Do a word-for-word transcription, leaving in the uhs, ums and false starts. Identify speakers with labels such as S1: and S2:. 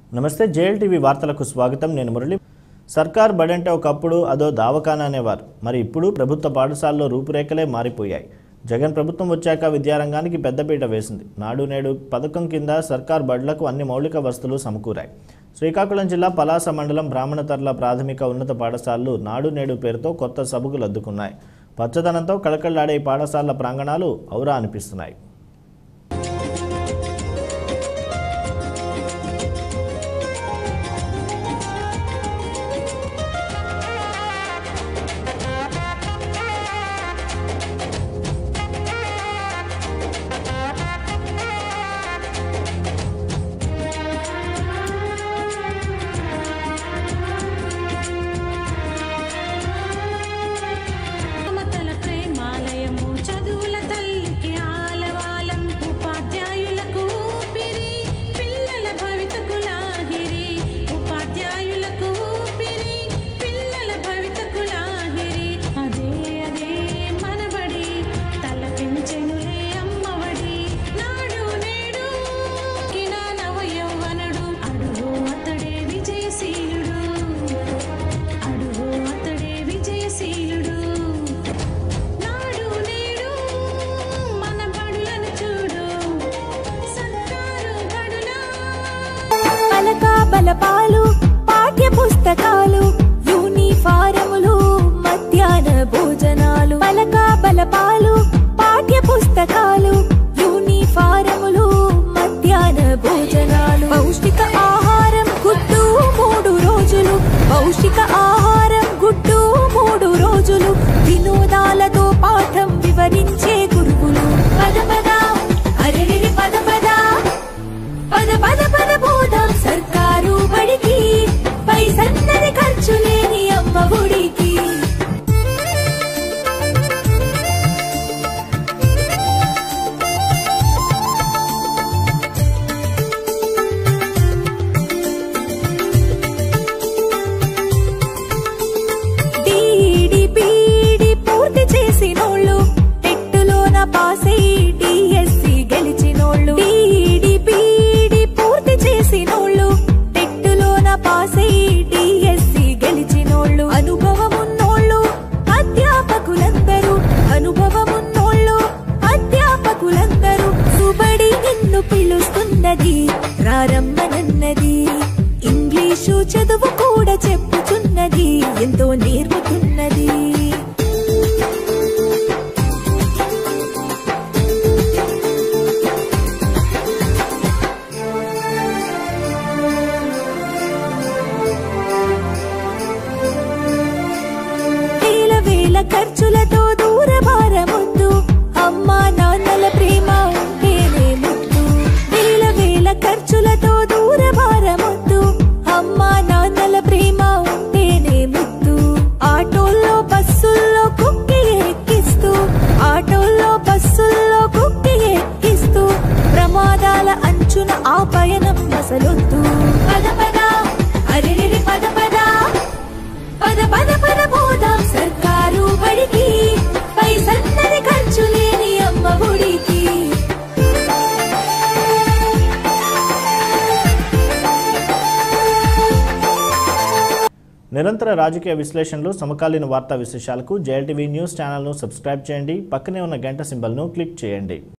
S1: నమస్తే జేఎల్టీవీ వార్తలకు స్వాగతం నేను మురళి సర్కార్ బడంటే ఒకప్పుడు అదో దావకాన అనేవారు మరి ఇప్పుడు ప్రభుత్వ పాఠశాలలో రూపురేఖలే మారిపోయాయి జగన్ ప్రభుత్వం వచ్చాక విద్యారంగానికి పెద్దపీట వేసింది నాడు నేడు పథకం కింద సర్కార్ బడులకు అన్ని మౌలిక వసతులు సమకూరాయి శ్రీకాకుళం జిల్లా పలాస మండలం బ్రాహ్మణతర్ల ప్రాథమిక ఉన్నత పాఠశాలలు నాడు నేడు పేరుతో కొత్త సభకు లద్దుకున్నాయి పచ్చదనంతో కళకళలాడే పాఠశాలల ప్రాంగణాలు ఔరా అనిపిస్తున్నాయి
S2: బలపాలు పాఠ్య పుస్తకాలు యూనిఫారములు మధ్యాహ్న భోజనాలు పలక బలపాలు పాఠ్య పుస్తకాలు యూనిఫారములు మధ్యాహ్న భోజనాలు పౌష్టిక ఆహారం గుడ్డు మూడు రోజులు పౌష్టిక ఆహారం గుడ్డు మూడు రోజులు వినోదాలతో పాఠం వివరించే గురువులు పద పద అరెరి పద పద పద పద పద బోధం సర్కారు బడికి పైసన్నది ఖర్చు లేని అమ్మ ఒడికి డీడీ పీడీ పూర్తి చేసినోళ్ళు టెట్టులోన పాస్ అయ్యి డిఎస్సి గెలిచినోళ్ళు డీడీ పీడీ పూర్తి చేసినోళ్ళు టెట్టులోన పాస్ అయ్యి డిఎస్సి గెలిచినోళ్ళు అనుభవమున్నోళ్ళు అధ్యాపకులందరూ అనుభవమున్నోళ్ళు అధ్యాపకులందరూ సుబడి నిన్ను పిలుస్తున్నది రారమ్మనన్నది ఇంగ్లీషు చదువు కూడా చెప్పుచున్నది ఎంతో నేర్పుతున్నది ఖర్చులతో దూరభారముద్దు అమ్మా నాన్నల ప్రేమ ఉంటేనే ముద్దు వేల వేల ఖర్చులతో దూరభారముద్దు అమ్మా నాన్నల ప్రేమ ఉంటేనే ముద్దు ఆటోల్లో బస్సుల్లో కుక్కి ఎక్కిస్తూ ఆటోల్లో బస్సుల్లో కుక్కి ఎక్కిస్తూ ప్రమాదాల అంచున ఆ పయనం అసలొద్దు పద పద అరెరి పద పద పద పద పద బోధం సర్కారు బడికి పైసన్నది ఖర్చు లేని అమ్మ ఒడికి
S1: నిరంతర రాజకీయ విశ్లేషణలు సమకాలీన వార్తా విశేషాలకు జేఎల్టీవీ న్యూస్ ఛానల్ను సబ్స్క్రైబ్ చేయండి పక్కనే ఉన్న గంట సింబల్ను క్లిక్ చేయండి